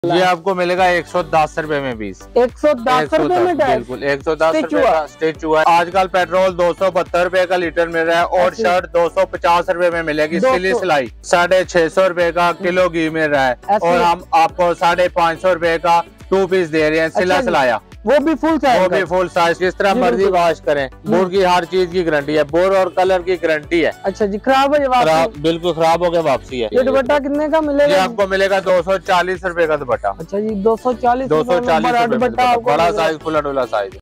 ये आपको मिलेगा 110 रुपए में पीस। 110 रुपए में बिल्कुल 110 रुपए का स्टिच हुआ है। आजकल पेट्रोल 272 रुपए का लीटर मिल रहा है और शर्ट 250 रुपए में मिलेगी। सिली सिलाई 650 रुपए का किलो घी मिल रहा है और हम आपको 550 रुपए का 2 पीस दे रहे हैं सिला सिलाया। वो भी फुल साइज जिस तरह मर्जी वॉश करें। बोर की हर चीज की गारंटी है, बोर और कलर की गारंटी है। अच्छा जी, खराब है बिल्कुल खराब हो गया वापसी है। ये दुपट्टा कितने का मिलेगा? ये आपको मिलेगा 240 रुपए का दुपट्टा। अच्छा जी, 240 दुपट्टा, बड़ा साइज, खुला डुला साइज।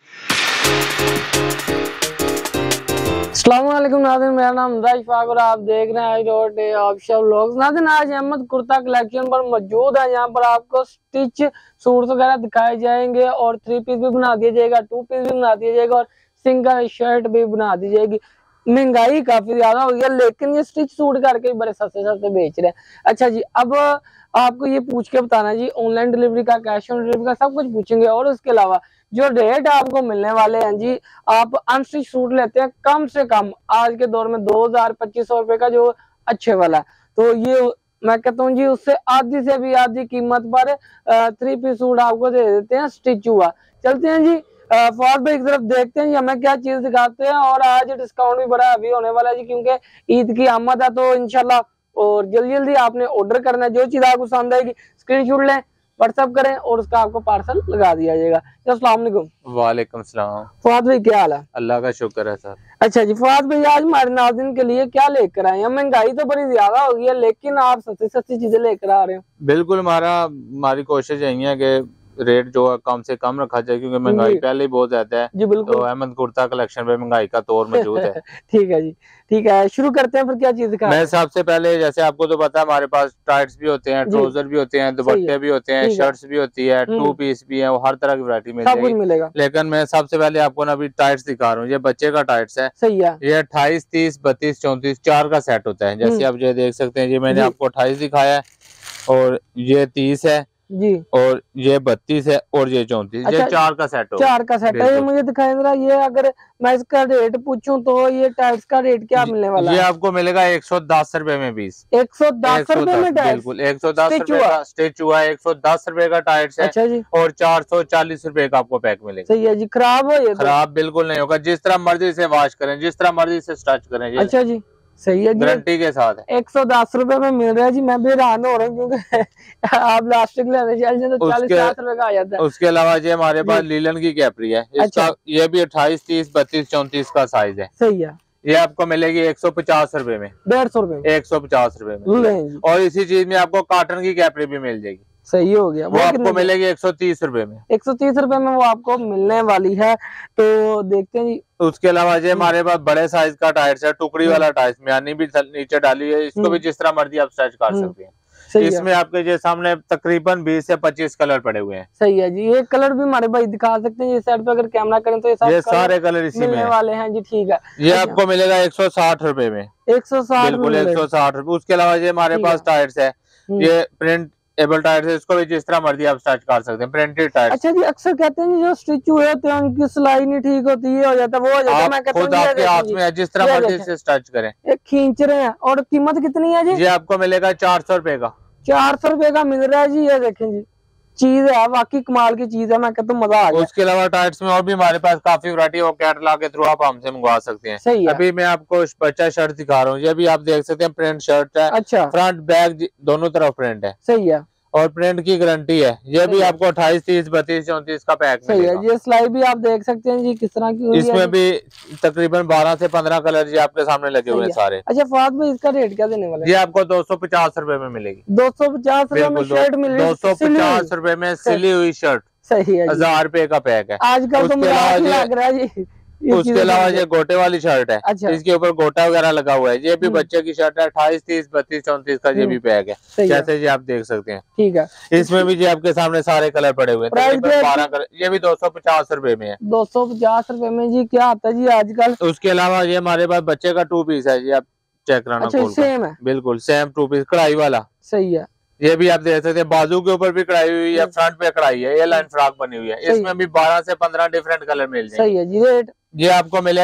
अस्सलाम वालेकुम नाज़रीन, मेरा नाम राज फाक और आप देख रहे हैं रोड ऑफिशियल व्लॉग्स। नाज़रीन, आज अहमद कुर्ता कलेक्शन पर मौजूद है। यहाँ पर आपको स्टिच सूट वगैरह दिखाए जाएंगे और 3 पीस भी बना दिया जाएगा, 2 पीस भी बना दिया जाएगा और सिंगल शर्ट भी बना दी जाएगी। महंगाई काफी ज्यादा हो गई है, लेकिन ये स्टिच सूट करके बड़े सस्ते सस्ते बेच रहे हैं। अच्छा जी, अब आपको ये पूछ के बताना जी, ऑनलाइन डिलीवरी का, कैश ऑन डिलीवरी का, सब कुछ पूछेंगे। और उसके अलावा जो रेट आपको मिलने वाले हैं जी, आप अनस्टिच सूट लेते हैं कम से कम आज के दौर में 2000-2500 रुपए का जो अच्छे वाला, तो ये मैं कहता हूँ जी उससे आधी से भी आधी कीमत पर 3 पीस सूट आपको दे देते हैं स्टिच हुआ। चलते हैं जी फॉर भाई की तरफ, देखते हैं जी हमें क्या चीज दिखाते हैं। और आज डिस्काउंट भी बड़ा अभी होने वाला है जी, क्योंकि ईद की आमद है, तो इंशाल्लाह और जल्दी जल्दी आपने ऑर्डर करना है। जो चीज आपको पसंद आएगी स्क्रीनशॉट लें, व्हाट्सएप करें और उसका आपको पार्सल लगा दिया जाएगा। अस्सलाम वालेकुम। वालेकुम सलाम। फवाद भाई क्या हाल है? अल्लाह का शुक्र है सर। अच्छा जी, फवाद भाई आज हमारे नाज़रीन के लिए क्या लेकर आए हैं? महंगाई तो बड़ी ज्यादा हो गई है, लेकिन आप सस्ती सस्ती चीजें लेकर आ रहे हैं। बिल्कुल, हमारी कोशिश यही है कि रेट जो है कम से कम रखा जाए, क्योंकि महंगाई पहले ही बहुत ज्यादा है जी। बिल्कुल, तो अहमद कुर्ता कलेक्शन पे महंगाई का तौर मौजूद है। ठीक है जी, ठीक है, शुरू करते हैं। फिर क्या चीज दिखा? मैं सबसे पहले, जैसे आपको तो पता है, हमारे पास टाइट्स भी होते हैं, ट्राउजर भी होते हैं, दुपट्टे भी होते हैं, शर्ट्स भी होती है, 2 पीस भी है, वो हर तरह की वैरायटी मिलेगा। लेकिन मैं सबसे पहले आपको ना अभी टाइट्स दिखा रहा हूँ। ये बच्चे का टाइट्स है। सही है। ये 28, 30, 32, 34 4 का सेट होता है। जैसे आप ये देख सकते हैं जी, मैंने आपको 28 दिखाया है और ये 30 है जी, और ये 32 है और ये 34। ये 4 का सेट होगा। 4 का सेट है। ये मुझे दिखाई दे रहा। ये अगर मैं इसका रेट पूछूं तो ये टाइट्स का रेट क्या मिलने वाला है? ये आपको मिलेगा 110 रुपए में पीस। 110 रुपए में टाइट्स? बिल्कुल 110 रुपए का स्टिच हुआ है, 110 रुपए का टाइट्स है। अच्छा जी, और 440 रुपए का आपको पैक मिलेगा। सही है जी। खराब हो ये? खराब बिल्कुल नहीं होगा, जिस तरह मर्जी से वॉश करें, जिस तरह मर्जी से स्टिच करें। अच्छा जी, सही है, गारंटी के साथ है। 110 रुपए में मिल रहा है जी। मैं भी हैरान हो रहा हूँ, क्योंकि आप प्लास्टिक लेने चाहिए तो 40-50 रुपए का आ जाता है। उसके अलावा ये हमारे पास लीलन की कैपरी है। इसका ये भी 28, 30, 32, 34 का साइज है। सही है। ये आपको मिलेगी 150 रुपए में। 150 रुपए? 150 रुपए में। और इसी चीज में आपको कॉटन की कैपरी भी मिल जाएगी। सही हो गया। वो आपको मिलेगी 130 रुपए में। 130 रुपए में वो आपको मिलने वाली है। तो देखते हैं जी। उसके अलावा ये हमारे पास बड़े साइज का टाइट्स है, टुकड़ी वाला टाइट्स, म्यानी भी नीचे डाली है। इसको भी जिस तरह मर्जी आप स्टिच कर सकते हैं। इसमें आपके ये सामने तकरीबन 20 से 25 कलर पड़े हुए हैं। सही है जी। ये कलर भी हमारे भाई दिखा सकते हैं। ये साइड पे अगर कैमरा करें तो ये सारे कलर इसी में वाले हैं जी। ठीक है, ये आपको मिलेगा 160 रुपए में। 160? बिल्कुल 160 रुपए। उसके अलावा ये हमारे पास टाइट्स है, ये प्रिंट एबल टाइट्स है। इसको भी जिस तरह मर्जी आप स्टिच कर सकते हैं, प्रिंटेड टाइट्स। अच्छा जी, अक्सर कहते हैं जो स्टिच हुए होते हैं उनकी सिलाई नहीं ठीक होती है, हो जाता है, वो हो जाता है। मैं कहता हूं आपके हाथ में है, जिस तरह मर्जी से स्टिच करें। एक खींच रहे हैं। और कीमत कितनी है जी? ये आपको मिलेगा 400 रुपए का। 400 रुपए का मिल रहा है जी। ये देखें जी, चीज है वाकई कमाल की चीज है। मैं कहता हूँ मजा आ गया। उसके अलावा टाइट्स में और भी हमारे पास काफी वैरायटी है, वो कैटलॉग के थ्रू आप हमसे मंगवा सकते हैं। सही है। अभी मैं आपको बच्चा शर्ट दिखा रहा हूँ। ये भी आप देख सकते हैं, प्रिंट शर्ट है। अच्छा, फ्रंट बैक दोनों तरफ प्रिंट है। सही है। और प्रिंट की गारंटी है। ये भी आपको 28, 30, 32, 34 का पैक सही है। ये सिलाई भी आप देख सकते हैं जी किस तरह की हुई है। इसमें भी तकरीबन 12 से 15 कलर जी आपके सामने लगे हुए हैं सारे। अच्छा फवाद भाई, इसका रेट क्या देने वाला है? ये आपको 250 रुपए में मिलेगी। 250 रुपए में शर्ट मिल रही है? 250 रुपए में सिली हुई शर्ट। सही है। 1000 रुपए का पैक है आजकल तो लग रहा है जी। उसके अलावा ये गोटे वाली शर्ट है। अच्छा। इसके ऊपर गोटा वगैरह लगा हुआ है। ये भी बच्चे की शर्ट है, 28, 30, 32, 34 का ये भी पैक है। जैसे जी आप देख सकते हैं। ठीक है। इसमें भी जी आपके सामने सारे कलर पड़े हुए हैं। 12 कलर। ये भी 250 रुपए में है। 250 रुपए में जी क्या आता है जी आजकल? उसके अलावा ये हमारे पास बच्चे का 2 पीस है जी, आप चेक कराना। अच्छा, सेम है? बिल्कुल सेम 2 पीस, कढ़ाई वाला। सही है। ये भी आप देख सकते हैं, बाजू के ऊपर भी कढ़ाई हुई है, फ्रंट पे कढ़ाई है। ये लाइन फ्रॉक बनी हुई है। इसमें भी 12 से 15 डिफरेंट कलर मिल जाएंगे। सही है जी। रेट ये आपको मिलेगा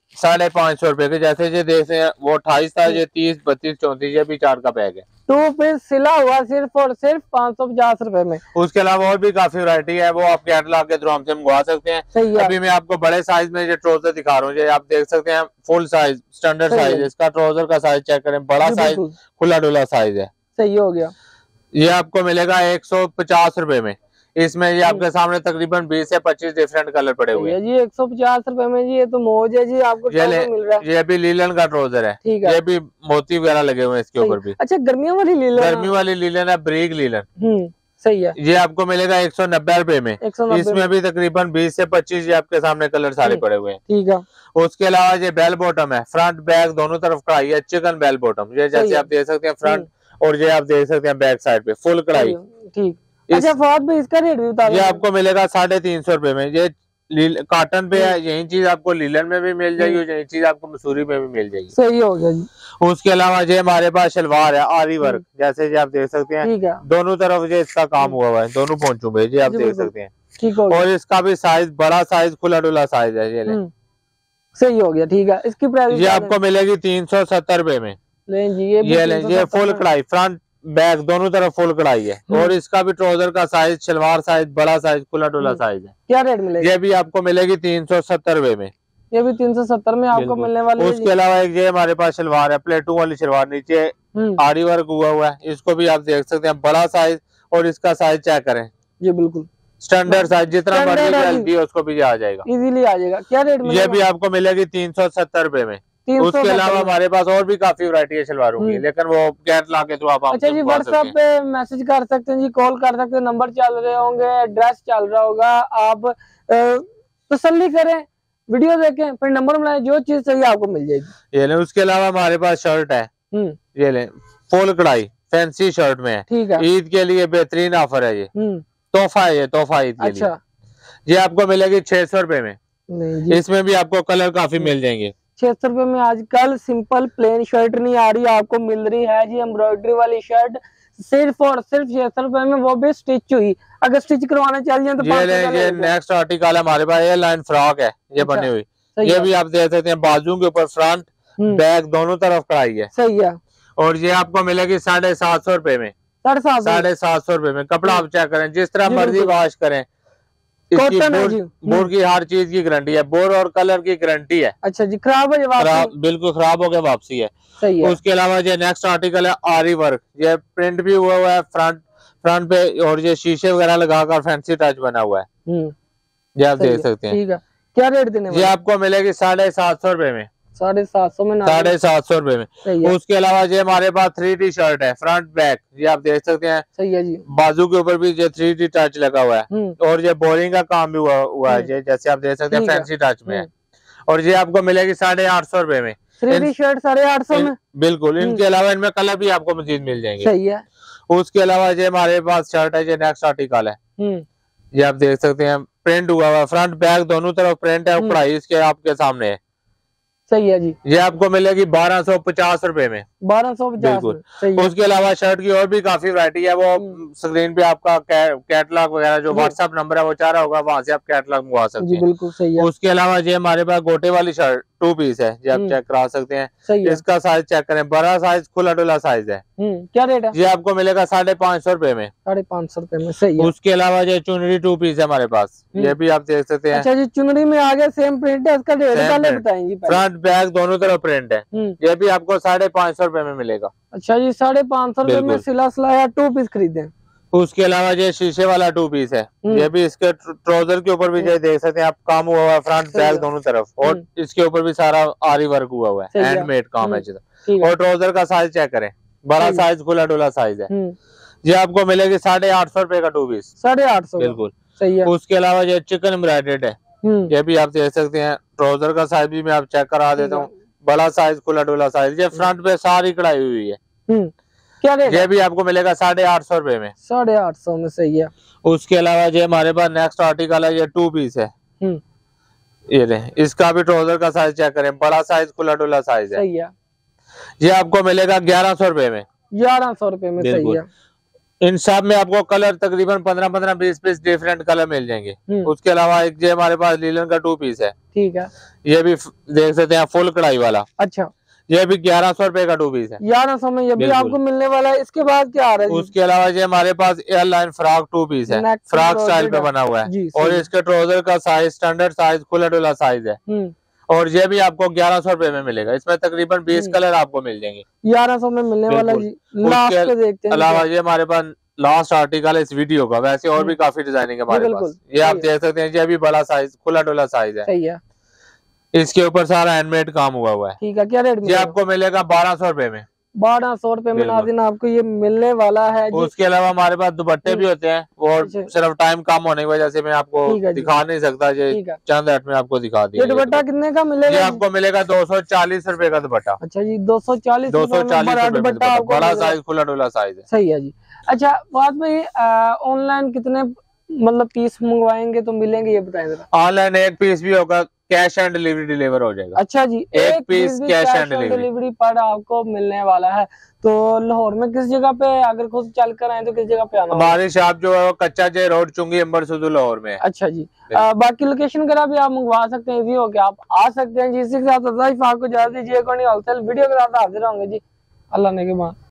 550 रुपए के। जैसे ये देख रहे हैं वो 28 था, ये 30, 32, 34, ये भी 4 का बैग है। 2 पीस सिला हुआ सिर्फ और सिर्फ 550 रुपए में। उसके अलावा और भी काफी वैरायटी है, वो आप कैटलॉग के थ्रू हमसे मंगवा सकते हैं। सही है। अभी मैं आपको बड़े साइज में ये ट्राउजर दिखा रहा हूँ, ये आप देख सकते हैं फुल साइज स्टैंडर्ड साइज। इसका ट्राउजर का साइज चेक करें, बड़ा साइज, खुला डुला साइज है। सही हो गया। ये आपको मिलेगा 150 रुपए में। इसमें ये आपके सामने तकरीबन 20 से 25 डिफरेंट कलर पड़े हुए हैं जी। 150 रुपए में जी, ये तो मौज है जी, आपको मिल रहा है। ये भी लीलन का ट्राउजर है, ये भी मोती वगैरह लगे हुए हैं इसके ऊपर भी। अच्छा, गर्मियों वाली लीलन? गर्मी वाली लीलन है, ब्रीक लीलन। सही है। ये आपको मिलेगा 190 रुपए में। इसमें भी तकरीबन 20 से 25 ये आपके सामने कलर सारे पड़े हुए हैं। ठीक है। उसके अलावा ये बेल बॉटम है, फ्रंट बैक दोनों तरफ कढ़ाई है, चिकन बेल बॉटम। ये जैसे आप देख सकते हैं फ्रंट, और ये आप देख सकते हैं बैक साइड पे फुल कढ़ाई। ठीक। अच्छा फवाद भाई, इसका रेट भी बता दो। ये आपको मिलेगा 350 रुपए में। ये कॉटन पे है, यही चीज आपको लीलन में भी मिल जाएगी, यही चीज आपको मसूरी में भी मिल जाएगी। सही हो गया जी। उसके अलावा ये हमारे पास शलवार है आरी वर्क, जैसे ये आप देख सकते हैं दोनों तरफ ये इसका काम हुआ हुआ है, दोनों पहुंचू में ये आप देख सकते हैं। ठीक हो गया। और इसका भी साइज बड़ा साइज, खुला डुला साइज है। ये सही हो गया। ठीक है। इसकी प्राइस ये आपको मिलेगी 370 रुपए में। ये फुल कढ़ाई, फ्रंट बैक दोनों तरफ फुल कढ़ाई है। और इसका भी ट्राउजर का साइज, शलवार साइज, बड़ा साइज, खुला डुला साइज है। क्या रेट मिलेगा? ये भी आपको मिलेगी 370 रुपए में। ये भी 370 में आपको मिलने वाली है। उसके अलावा एक ये हमारे पास शलवार है, प्लेटू वाली शलवार, नीचे आरी वर्क हुआ है, इसको भी आप देख सकते हैं, बड़ा साइज। और इसका साइज चेक करें जी, बिल्कुल स्टैंडर्ड साइज, जितना मर्जी उसको भी आ जाएगा, इजीली आ जाएगा। क्या रेट मिलेगा? ये भी आपको मिलेगी 370 रुपए में। उसके अलावा हमारे पास और भी काफी वैरायटी है शलवारों की, लेकिन वो कैटलॉग के थ्रू आप अच्छा जी, व्हाट्सएप पे मैसेज कर सकते हैं जी, कॉल कर सकते हैं, नंबर चल रहे होंगे, एड्रेस चल रहा होगा। आप तसल्ली करें, वीडियो देखें, फिर नंबर बनाए, जो चीज चाहिए आपको मिल जाएगी। ये ले। उसके अलावा हमारे पास शर्ट है, ये ले, फुल कढ़ाई फैंसी शर्ट में है। ठीक है। ईद के लिए बेहतरीन ऑफर है, ये तोहफा है, ये तोहफा ईद के लिए। ये आपको मिलेगी 600 रुपए में। इसमें भी आपको कलर काफी मिल जाएंगे। 600 रुपए में आजकल सिंपल प्लेन शर्ट नहीं आ रही, आपको मिल रही है जी एम्ब्रॉयडरी वाली शर्ट, सिर्फ और सिर्फ 600 रुपए में, वो भी स्टिच हुई। अगर स्टिच करवाना चाहिए तो ये नेक्स्ट आर्टिकल हमारे पास ये लाइन फ्रॉक है, ये बनी हुई। ये भी आप देख सकते हैं, बाजू के ऊपर फ्रंट बैक दोनों तरफ कढ़ाई है। सही है। और ये आपको मिलेगी 750 रुपए में। 750 रुपए में। कपड़ा आप चेक करें, जिस तरह मर्जी वॉश करें, इसकी बोर की हर चीज की गारंटी है, बोर और कलर की गारंटी है। अच्छा जी, खराब बिल्कुल खराब हो गया वापसी है। सही है। उसके अलावा ये नेक्स्ट आर्टिकल है आरी वर्क, ये प्रिंट भी हुआ है फ्रंट पे, और ये शीशे वगैरह लगाकर फैंसी टच बना हुआ है, ये आप देख सकते हैं। ठीक है। क्या रेट देने ये आपको मिलेगी 750 रुपए में। 750 में 750 रुपए में। उसके अलावा ये हमारे पास 3D शर्ट है, फ्रंट बैक, ये आप देख सकते हैं। सही है जी। बाजू के ऊपर भी ये 3D टच लगा हुआ है, और ये बोरिंग का काम भी हुआ है, ये जैसे आप देख सकते हैं फैंसी टच में है। और ये आपको मिलेगी 850 रुपए में। 3D शर्ट 850 में, बिल्कुल। इनके अलावा इनमें कलर भी आपको मजीद मिल जाएंगे। सही है। उसके अलावा ये हमारे पास शर्ट है, ये नेक्स्ट आर्टिकल है, ये आप देख सकते हैं, प्रिंट हुआ हुआ, फ्रंट बैक दोनों तरफ प्रिंट है, कढ़ाई इसके आपके सामने है। सही है जी। ये आपको मिलेगी 1250 रुपए में। 1250। बिल्कुल। उसके अलावा शर्ट की और भी काफी वैरायटी है, वो स्क्रीन पे आपका कैटलॉग वगैरह जो व्हाट्सएप नंबर है वो चाह रहा होगा, वहां से आप कैटलॉग मंगवा सकते हैं। बिल्कुल सही है। उसके अलावा ये हमारे पास गोटे वाली शर्ट 2 पीस है, ये आप चेक करा सकते हैं। इसका साइज चेक करें, बड़ा साइज, खुला डुला साइज है। क्या रेट है? ये आपको मिलेगा 550 रुपए में। 550 रुपए में। सही है। उसके अलावा ये चुनरी 2 पीस है हमारे पास, ये भी आप देख सकते हैं। अच्छा जी, चुनरी में आगे सेम प्रिंट है, इसका रेट पहले बताएंगे। फ्रंट बैक दोनों तरफ प्रिंट है, ये भी आपको 550 रुपए में मिलेगा। अच्छा जी, 550 रुपए में सिला सिलाया 2 पीस खरीदे। उसके अलावा ये शीशे वाला 2 पीस है, ये भी इसके ट्राउजर के ऊपर भी ये देख सकते हैं आप, काम हुआ हुआ है फ्रंट बैक दोनों तरफ, और इसके ऊपर भी सारा आरी वर्क हुआ हुआ है, हैंडमेड काम है। और ट्राउजर का साइज चेक करें, बड़ा साइज, खुला डुला साइज है। ये आपको मिलेगी 850 रुपए का 2 पीस। 850। बिल्कुल सही है। उसके अलावा ये चिकन एम्ब्रॉयडर्ड है, ये भी आप देख सकते हैं। ट्राउजर का साइज भी मैं आप चेक करा देता हूँ, बड़ा साइज, खुला डुला साइज, ये फ्रंट पे सारी कढ़ाई हुई है। क्या रेट? ये भी आपको मिलेगा 850 रुपए में। 850 में। सही है। उसके अलावा ये हमारे पास नेक्स्ट आर्टिकल है, ये 2 पीस है, ये ले। इसका भी ट्राउजर का साइज चेक करें, बड़ा साइज, खुला डुला साइज है। सही है। ये आपको मिलेगा 1100 रुपए में। 1100 रुपए में। सही है। इन सब में आपको कलर तकरीबन 15-15-20 पीस डिफरेंट कलर मिल जाएंगे। उसके अलावा एक ये हमारे पास लीलन का 2 पीस है, ठीक है, ये भी देख सकते हैं फुल कढ़ाई वाला। अच्छा, ये भी 1100 रुपए का 2 पीस है, 1100 में ये भी आपको मिलने वाला है। इसके बाद क्या आ रहा है? उसके अलावा ये हमारे पास एयरलाइन फ्रॉक 2 पीस है, फ्रॉक स्टाइल पे बना हुआ है और इसके ट्राउजर का साइज स्टैंडर्ड साइज खुला डुला साइज है और ये भी आपको 1100 रुपए में मिलेगा। इसमें तकरीबन 20 कलर आपको मिल जाएंगे, 1100 में मिलने वाला जी। लास्ट पे देखते हैं। अलावा ये हमारे पास लास्ट आर्टिकल है इस वीडियो का, वैसे और भी काफी डिजाइनिंग है हमारे पास। ये आप देख सकते हैं, ये भी बड़ा साइज खुला डुला साइज है, सही है। इसके ऊपर सारा हैंडमेड काम हुआ हुआ है। ठीक है, क्या रेट में? ये आपको मिलेगा 1200 रुपए में। 1200 रुपए में नाज़रीन आपको ये मिलने वाला है जी। उसके अलावा हमारे पास दुपट्टे भी होते हैं, वो सिर्फ टाइम कम होने की वजह से मैं आपको दिखा नहीं सकता, ये चंद हट में आपको दिखा दिया। ये दुपट्टा कितने का मिलेगा? ये आपको मिलेगा 240 रुपए का दुपट्टा। अच्छा जी, 240 दुपट्टा, बड़ा साइज खुला डुला साइज है, सही है जी। अच्छा, बात में ऑनलाइन कितने मतलब पीस मंगवाएंगे तो मिलेंगे, ये बताएं जरा। ऑनलाइन एक पीस भी होगा, कैश एंड डिलीवरी डिलीवर हो जाएगा। अच्छा जी, एक पीस कैश एंड डिलीवरी पर आपको मिलने वाला है। तो लाहौर में किस जगह पे, अगर खुद चल कर आए तो किस जगह पे आना? हमारी शॉप जो है वो कच्चा जे रोड चुंगी अंबर सुदू लाहौर में है। अच्छा जी, बाकी लोकेशन वगैरह भी आप मंगवा सकते हैं, इजी हो के आप आ सकते हैं जी। इसी के साथ आपको इजाजत दीजिए, वीडियो के साथ हाजिर होंगे जी। अल्लाह ने के बाद।